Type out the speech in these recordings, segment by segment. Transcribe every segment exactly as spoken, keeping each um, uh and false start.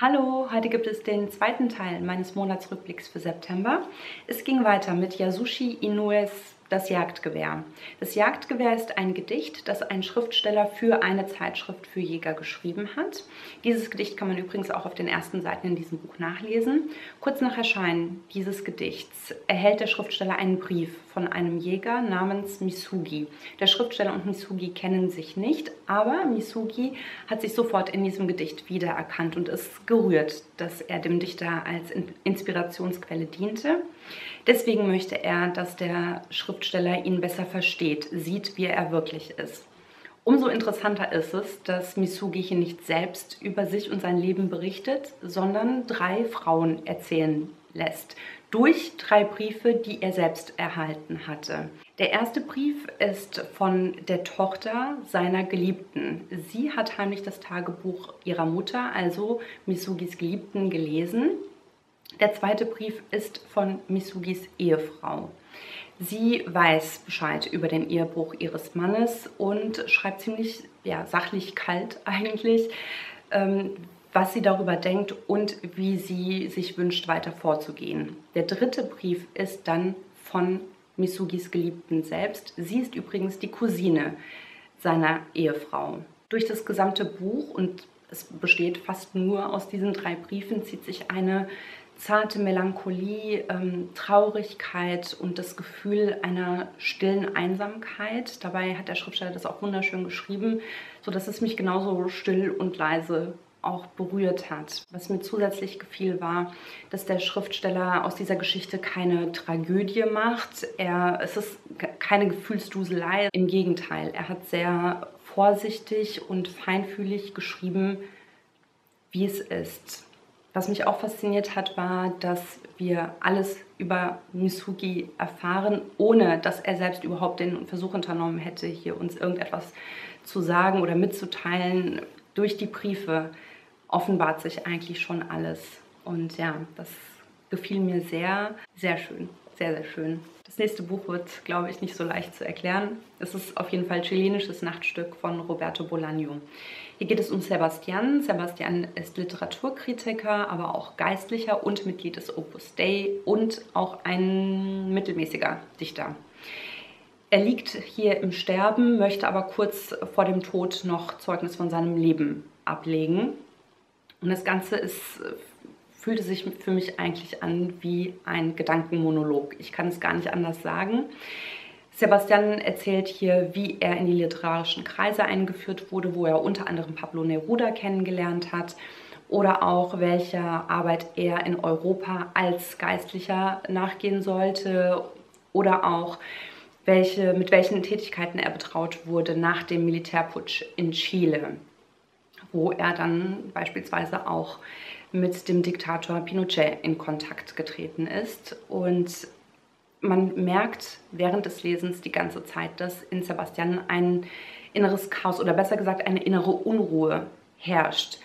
Hallo, heute gibt es den zweiten Teil meines Monatsrückblicks für September. Es ging weiter mit Yasushi Inoues Das Jagdgewehr. Das Jagdgewehr ist ein Gedicht, das ein Schriftsteller für eine Zeitschrift für Jäger geschrieben hat. Dieses Gedicht kann man übrigens auch auf den ersten Seiten in diesem Buch nachlesen. Kurz nach Erscheinen dieses Gedichts erhält der Schriftsteller einen Brief von einem Jäger namens Misugi. Der Schriftsteller und Misugi kennen sich nicht, aber Misugi hat sich sofort in diesem Gedicht wiedererkannt und ist gerührt, dass er dem Dichter als Inspirationsquelle diente. Deswegen möchte er, dass der Schriftsteller ihn besser versteht, sieht, wie er wirklich ist. Umso interessanter ist es, dass Misugi hier nicht selbst über sich und sein Leben berichtet, sondern drei Frauen erzählen lässt, durch drei Briefe, die er selbst erhalten hatte. Der erste Brief ist von der Tochter seiner Geliebten. Sie hat heimlich das Tagebuch ihrer Mutter, also Misugis Geliebten, gelesen. Der zweite Brief ist von Misugis Ehefrau. Sie weiß Bescheid über den Ehebruch ihres Mannes und schreibt ziemlich ja, sachlich kalt eigentlich, ähm, was sie darüber denkt und wie sie sich wünscht, weiter vorzugehen. Der dritte Brief ist dann von Misugis Geliebten selbst. Sie ist übrigens die Cousine seiner Ehefrau. Durch das gesamte Buch, und es besteht fast nur aus diesen drei Briefen, zieht sich eine zarte Melancholie, ähm, Traurigkeit und das Gefühl einer stillen Einsamkeit. Dabei hat der Schriftsteller das auch wunderschön geschrieben, sodass es mich genauso still und leise auch berührt hat. Was mir zusätzlich gefiel, war, dass der Schriftsteller aus dieser Geschichte keine Tragödie macht. Er, es ist keine Gefühlsduselei. Im Gegenteil, er hat sehr vorsichtig und feinfühlig geschrieben, wie es ist. Was mich auch fasziniert hat, war, dass wir alles über Misugi erfahren, ohne dass er selbst überhaupt den Versuch unternommen hätte, hier uns irgendetwas zu sagen oder mitzuteilen. Durch die Briefe offenbart sich eigentlich schon alles. Und ja, das gefiel mir sehr, sehr schön. Sehr, sehr schön. Das nächste Buch wird, glaube ich, nicht so leicht zu erklären. Es ist auf jeden Fall Chilenisches Nachtstück von Roberto Bolaño. Hier geht es um Sebastián. Sebastián ist Literaturkritiker, aber auch Geistlicher und Mitglied des Opus Dei und auch ein mittelmäßiger Dichter. Er liegt hier im Sterben, möchte aber kurz vor dem Tod noch Zeugnis von seinem Leben ablegen. Und das Ganze ist, fühlte sich für mich eigentlich an wie ein Gedankenmonolog. Ich kann es gar nicht anders sagen. Sebastián erzählt hier, wie er in die literarischen Kreise eingeführt wurde, wo er unter anderem Pablo Neruda kennengelernt hat, oder auch welcher Arbeit er in Europa als Geistlicher nachgehen sollte, oder auch welche, mit welchen Tätigkeiten er betraut wurde nach dem Militärputsch in Chile, wo er dann beispielsweise auch mit dem Diktator Pinochet in Kontakt getreten ist. Und man merkt während des Lesens die ganze Zeit, dass in Sebastián ein inneres Chaos oder besser gesagt eine innere Unruhe herrscht.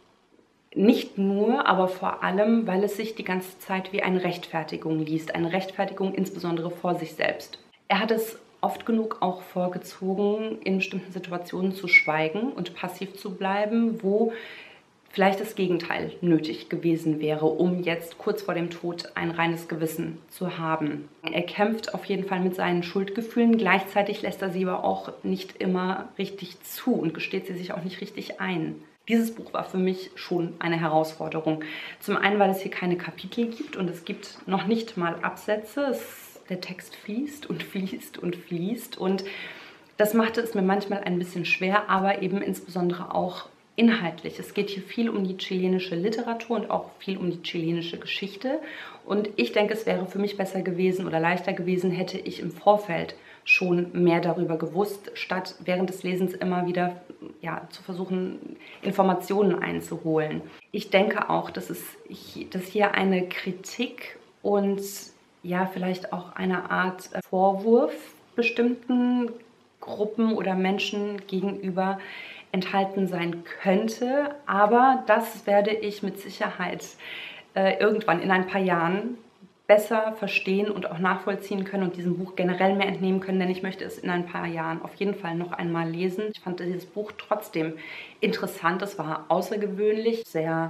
Nicht nur, aber vor allem, weil es sich die ganze Zeit wie eine Rechtfertigung liest. Eine Rechtfertigung insbesondere vor sich selbst. Er hat es oft genug auch vorgezogen, in bestimmten Situationen zu schweigen und passiv zu bleiben, wo vielleicht das Gegenteil nötig gewesen wäre, um jetzt kurz vor dem Tod ein reines Gewissen zu haben. Er kämpft auf jeden Fall mit seinen Schuldgefühlen, gleichzeitig lässt er sie aber auch nicht immer richtig zu und gesteht sie sich auch nicht richtig ein. Dieses Buch war für mich schon eine Herausforderung. Zum einen, weil es hier keine Kapitel gibt und es gibt noch nicht mal Absätze. Es, der Text fließt und fließt und fließt und das machte es mir manchmal ein bisschen schwer, aber eben insbesondere auch inhaltlich. Es geht hier viel um die chilenische Literatur und auch viel um die chilenische Geschichte. Und ich denke, es wäre für mich besser gewesen oder leichter gewesen, hätte ich im Vorfeld schon mehr darüber gewusst, statt während des Lesens immer wieder ja, zu versuchen, Informationen einzuholen. Ich denke auch, dass, es, dass hier eine Kritik und ja, vielleicht auch eine Art Vorwurf bestimmten Gruppen oder Menschen gegenüber enthalten sein könnte, aber das werde ich mit Sicherheit äh, irgendwann in ein paar Jahren besser verstehen und auch nachvollziehen können und diesem Buch generell mehr entnehmen können, denn ich möchte es in ein paar Jahren auf jeden Fall noch einmal lesen. Ich fand dieses Buch trotzdem interessant, es war außergewöhnlich, sehr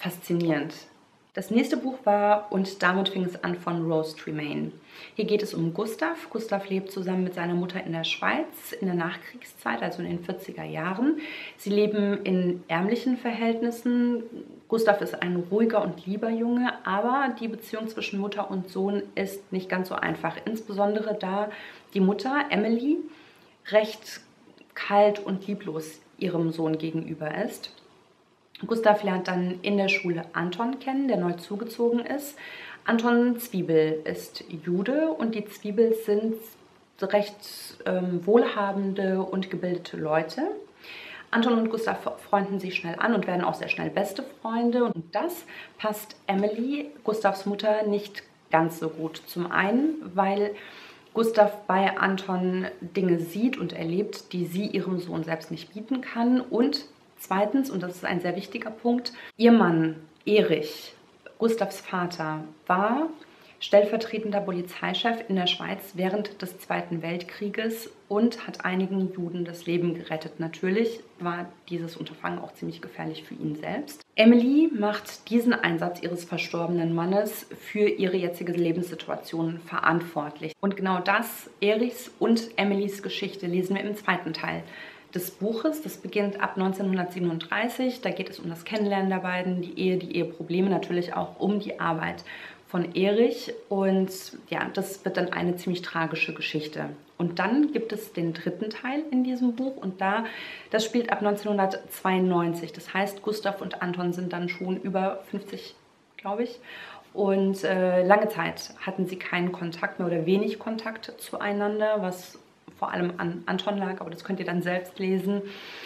faszinierend. Das nächste Buch war Und damit fing es an von Rose Tremaine. Hier geht es um Gustav. Gustav lebt zusammen mit seiner Mutter in der Schweiz in der Nachkriegszeit, also in den vierziger Jahren. Sie leben in ärmlichen Verhältnissen. Gustav ist ein ruhiger und lieber Junge, aber die Beziehung zwischen Mutter und Sohn ist nicht ganz so einfach. Insbesondere da die Mutter, Emily, recht kalt und lieblos ihrem Sohn gegenüber ist. Gustav lernt dann in der Schule Anton kennen, der neu zugezogen ist. Anton Zwiebel ist Jude und die Zwiebels sind recht ähm, wohlhabende und gebildete Leute. Anton und Gustav freunden sich schnell an und werden auch sehr schnell beste Freunde. Und das passt Emily, Gustavs Mutter, nicht ganz so gut. Zum einen, weil Gustav bei Anton Dinge sieht und erlebt, die sie ihrem Sohn selbst nicht bieten kann. Und zweitens, und das ist ein sehr wichtiger Punkt, ihr Mann Erich, Gustavs Vater, war stellvertretender Polizeichef in der Schweiz während des Zweiten Weltkrieges und hat einigen Juden das Leben gerettet. Natürlich war dieses Unterfangen auch ziemlich gefährlich für ihn selbst. Emily macht diesen Einsatz ihres verstorbenen Mannes für ihre jetzige Lebenssituation verantwortlich. Und genau das, Erichs und Emilys Geschichte, lesen wir im zweiten Teil des Buches. Das beginnt ab neunzehnhundertsiebenunddreißig. Da geht es um das Kennenlernen der beiden, die Ehe, die Eheprobleme, natürlich auch um die Arbeit von Erich. Und ja, das wird dann eine ziemlich tragische Geschichte. Und dann gibt es den dritten Teil in diesem Buch und da, das spielt ab neunzehnhundertzweiundneunzig. Das heißt, Gustav und Anton sind dann schon über fünfzig, glaube ich. Und äh, lange Zeit hatten sie keinen Kontakt mehr oder wenig Kontakt zueinander, was vor allem an Anton lag, aber das könnt ihr dann selbst lesen.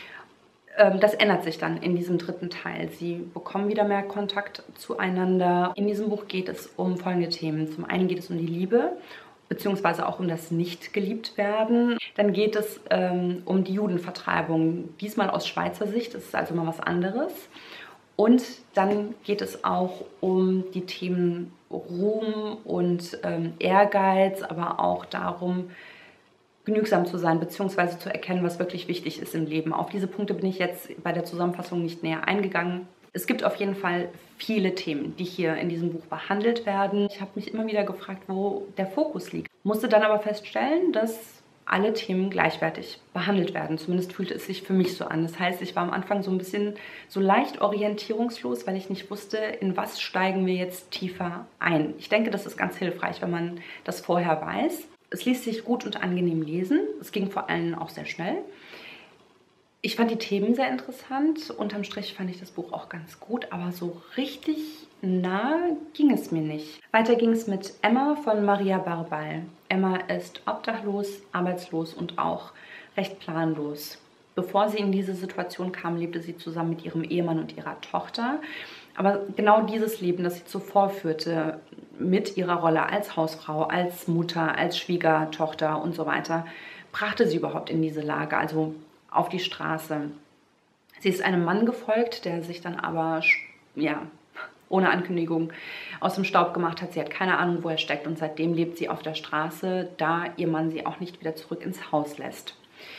Ähm, das ändert sich dann in diesem dritten Teil. Sie bekommen wieder mehr Kontakt zueinander. In diesem Buch geht es um folgende Themen. Zum einen geht es um die Liebe, beziehungsweise auch um das Nicht-Geliebt-Werden. Dann geht es ähm, um die Judenvertreibung, diesmal aus Schweizer Sicht, das ist also mal was anderes. Und dann geht es auch um die Themen Ruhm und ähm, Ehrgeiz, aber auch darum, genügsam zu sein, beziehungsweise zu erkennen, was wirklich wichtig ist im Leben. Auf diese Punkte bin ich jetzt bei der Zusammenfassung nicht näher eingegangen. Es gibt auf jeden Fall viele Themen, die hier in diesem Buch behandelt werden. Ich habe mich immer wieder gefragt, wo der Fokus liegt. Musste dann aber feststellen, dass alle Themen gleichwertig behandelt werden. Zumindest fühlte es sich für mich so an. Das heißt, ich war am Anfang so ein bisschen so leicht orientierungslos, weil ich nicht wusste, in was steigen wir jetzt tiefer ein. Ich denke, das ist ganz hilfreich, wenn man das vorher weiß. Es ließ sich gut und angenehm lesen. Es ging vor allem auch sehr schnell. Ich fand die Themen sehr interessant. Unterm Strich fand ich das Buch auch ganz gut, aber so richtig nahe ging es mir nicht. Weiter ging es mit Emma von Maria Barbal. Emma ist obdachlos, arbeitslos und auch recht planlos. Bevor sie in diese Situation kam, lebte sie zusammen mit ihrem Ehemann und ihrer Tochter. Aber genau dieses Leben, das sie zuvor führte, mit ihrer Rolle als Hausfrau, als Mutter, als Schwiegertochter und so weiter, brachte sie überhaupt in diese Lage, also auf die Straße. Sie ist einem Mann gefolgt, der sich dann aber, ja, ohne Ankündigung aus dem Staub gemacht hat. Sie hat keine Ahnung, wo er steckt und seitdem lebt sie auf der Straße, da ihr Mann sie auch nicht wieder zurück ins Haus lässt.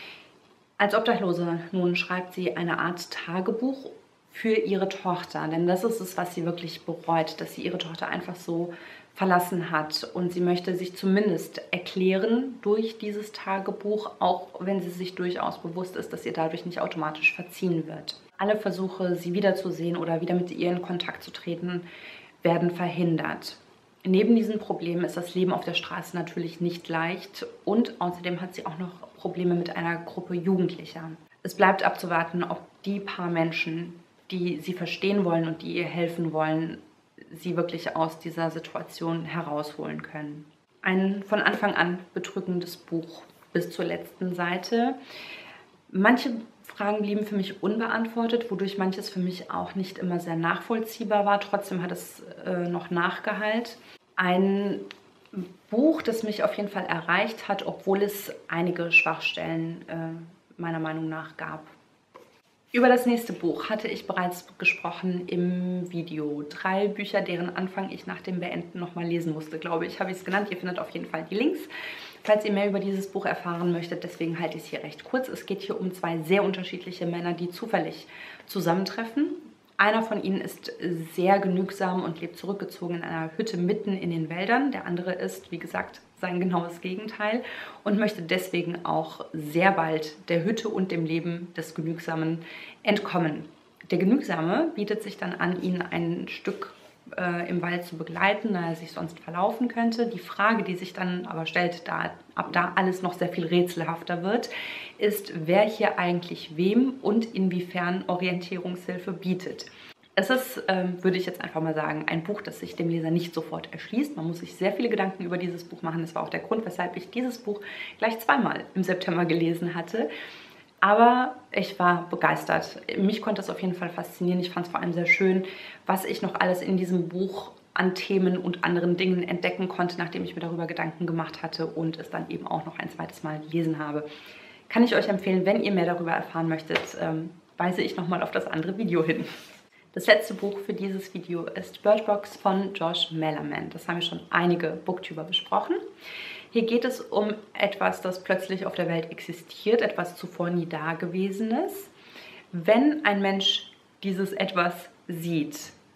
Als Obdachlose nun schreibt sie eine Art Tagebuch für ihre Tochter, denn das ist es, was sie wirklich bereut, dass sie ihre Tochter einfach so verlassen hat und sie möchte sich zumindest erklären durch dieses Tagebuch, auch wenn sie sich durchaus bewusst ist, dass ihr dadurch nicht automatisch verziehen wird. Alle Versuche, sie wiederzusehen oder wieder mit ihr in Kontakt zu treten, werden verhindert. Neben diesen Problemen ist das Leben auf der Straße natürlich nicht leicht und außerdem hat sie auch noch Probleme mit einer Gruppe Jugendlicher. Es bleibt abzuwarten, ob die paar Menschen, die sie verstehen wollen und die ihr helfen wollen, sie wirklich aus dieser Situation herausholen können. Ein von Anfang an bedrückendes Buch bis zur letzten Seite. Manche Fragen blieben für mich unbeantwortet, wodurch manches für mich auch nicht immer sehr nachvollziehbar war. Trotzdem hat es äh, noch Nachgehalt. Ein Buch, das mich auf jeden Fall erreicht hat, obwohl es einige Schwachstellen äh, meiner Meinung nach gab. Über das nächste Buch hatte ich bereits gesprochen im Video. Drei Bücher, deren Anfang ich nach dem Beenden nochmal lesen musste, glaube ich, habe ich es genannt. Ihr findet auf jeden Fall die Links, falls ihr mehr über dieses Buch erfahren möchtet. Deswegen halte ich es hier recht kurz. Es geht hier um zwei sehr unterschiedliche Männer, die zufällig zusammentreffen. Einer von ihnen ist sehr genügsam und lebt zurückgezogen in einer Hütte mitten in den Wäldern. Der andere ist, wie gesagt, sein genaues Gegenteil und möchte deswegen auch sehr bald der Hütte und dem Leben des Genügsamen entkommen. Der Genügsame bietet sich dann an, ihn ein Stück äh, im Wald zu begleiten, da er sich sonst verlaufen könnte. Die Frage, die sich dann aber stellt, da ab da alles noch sehr viel rätselhafter wird, ist, wer hier eigentlich wem und inwiefern Orientierungshilfe bietet. Es ist, ähm, würde ich jetzt einfach mal sagen, ein Buch, das sich dem Leser nicht sofort erschließt. Man muss sich sehr viele Gedanken über dieses Buch machen. Das war auch der Grund, weshalb ich dieses Buch gleich zweimal im September gelesen hatte. Aber ich war begeistert. Mich konnte es auf jeden Fall faszinieren. Ich fand es vor allem sehr schön, was ich noch alles in diesem Buch an Themen und anderen Dingen entdecken konnte, nachdem ich mir darüber Gedanken gemacht hatte und es dann eben auch noch ein zweites Mal gelesen habe. Kann ich euch empfehlen, wenn ihr mehr darüber erfahren möchtet, ähm, weise ich nochmal auf das andere Video hin. Das letzte Buch für dieses Video ist Bird Box von Josh Malerman. Das haben wir schon einige Booktuber besprochen. Hier geht es um etwas, das plötzlich auf der Welt existiert, etwas zuvor nie Dagewesenes. Wenn ein Mensch dieses Etwas sieht,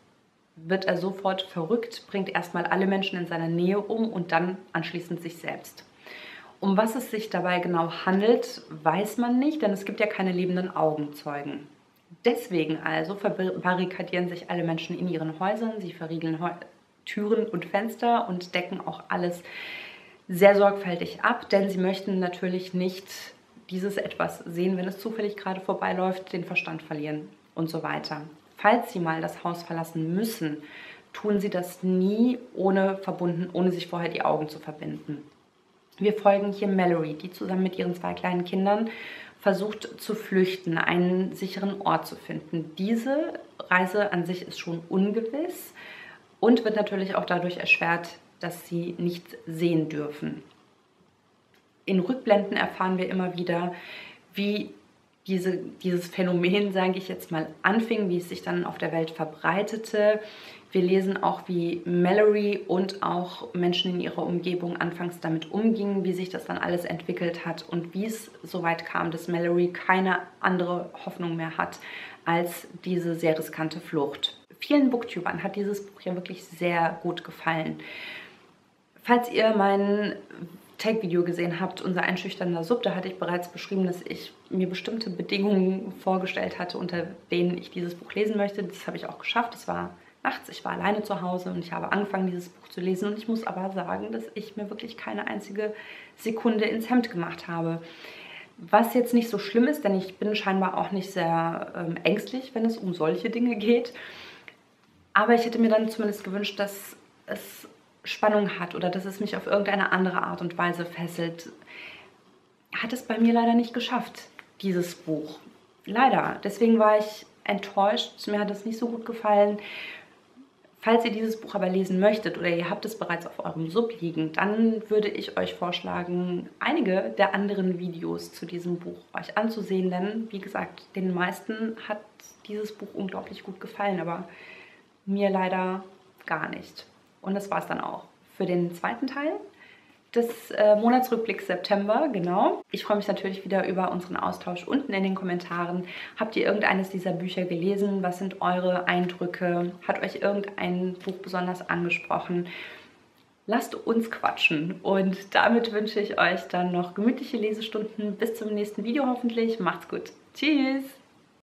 wird er sofort verrückt, bringt erstmal alle Menschen in seiner Nähe um und dann anschließend sich selbst. Um was es sich dabei genau handelt, weiß man nicht, denn es gibt ja keine lebenden Augenzeugen. Deswegen also verbarrikadieren sich alle Menschen in ihren Häusern, sie verriegeln Türen und Fenster und decken auch alles sehr sorgfältig ab, denn sie möchten natürlich nicht dieses Etwas sehen, wenn es zufällig gerade vorbeiläuft, den Verstand verlieren und so weiter. Falls sie mal das Haus verlassen müssen, tun sie das nie ohne verbunden, ohne sich vorher die Augen zu verbinden. Wir folgen hier Mallory, die zusammen mit ihren zwei kleinen Kindern versucht zu flüchten, einen sicheren Ort zu finden. Diese Reise an sich ist schon ungewiss und wird natürlich auch dadurch erschwert, dass sie nichts sehen dürfen. In Rückblenden erfahren wir immer wieder, wie diese, dieses Phänomen, sage ich jetzt mal, anfing, wie es sich dann auf der Welt verbreitete. Wir lesen auch, wie Mallory und auch Menschen in ihrer Umgebung anfangs damit umgingen, wie sich das dann alles entwickelt hat und wie es so weit kam, dass Mallory keine andere Hoffnung mehr hat als diese sehr riskante Flucht. Vielen Booktubern hat dieses Buch ja wirklich sehr gut gefallen. Falls ihr mein Take-Video gesehen habt, unser einschüchternder Sub, da hatte ich bereits beschrieben, dass ich mir bestimmte Bedingungen vorgestellt hatte, unter denen ich dieses Buch lesen möchte. Das habe ich auch geschafft. Es war nachts, ich war alleine zu Hause und ich habe angefangen, dieses Buch zu lesen. Und ich muss aber sagen, dass ich mir wirklich keine einzige Sekunde ins Hemd gemacht habe. Was jetzt nicht so schlimm ist, denn ich bin scheinbar auch nicht sehr ähm, ängstlich, wenn es um solche Dinge geht. Aber ich hätte mir dann zumindest gewünscht, dass es Spannung hat oder dass es mich auf irgendeine andere Art und Weise fesselt. Hat es bei mir leider nicht geschafft, dieses Buch. Leider. Deswegen war ich enttäuscht. Mir hat es nicht so gut gefallen. Falls ihr dieses Buch aber lesen möchtet oder ihr habt es bereits auf eurem Sub liegen, dann würde ich euch vorschlagen, einige der anderen Videos zu diesem Buch euch anzusehen, denn wie gesagt, den meisten hat dieses Buch unglaublich gut gefallen, aber mir leider gar nicht. Und das war es dann auch für den zweiten Teil des äh, Monatsrückblicks September, genau. Ich freue mich natürlich wieder über unseren Austausch unten in den Kommentaren. Habt ihr irgendeines dieser Bücher gelesen? Was sind eure Eindrücke? Hat euch irgendein Buch besonders angesprochen? Lasst uns quatschen. Und damit wünsche ich euch dann noch gemütliche Lesestunden. Bis zum nächsten Video hoffentlich. Macht's gut. Tschüss!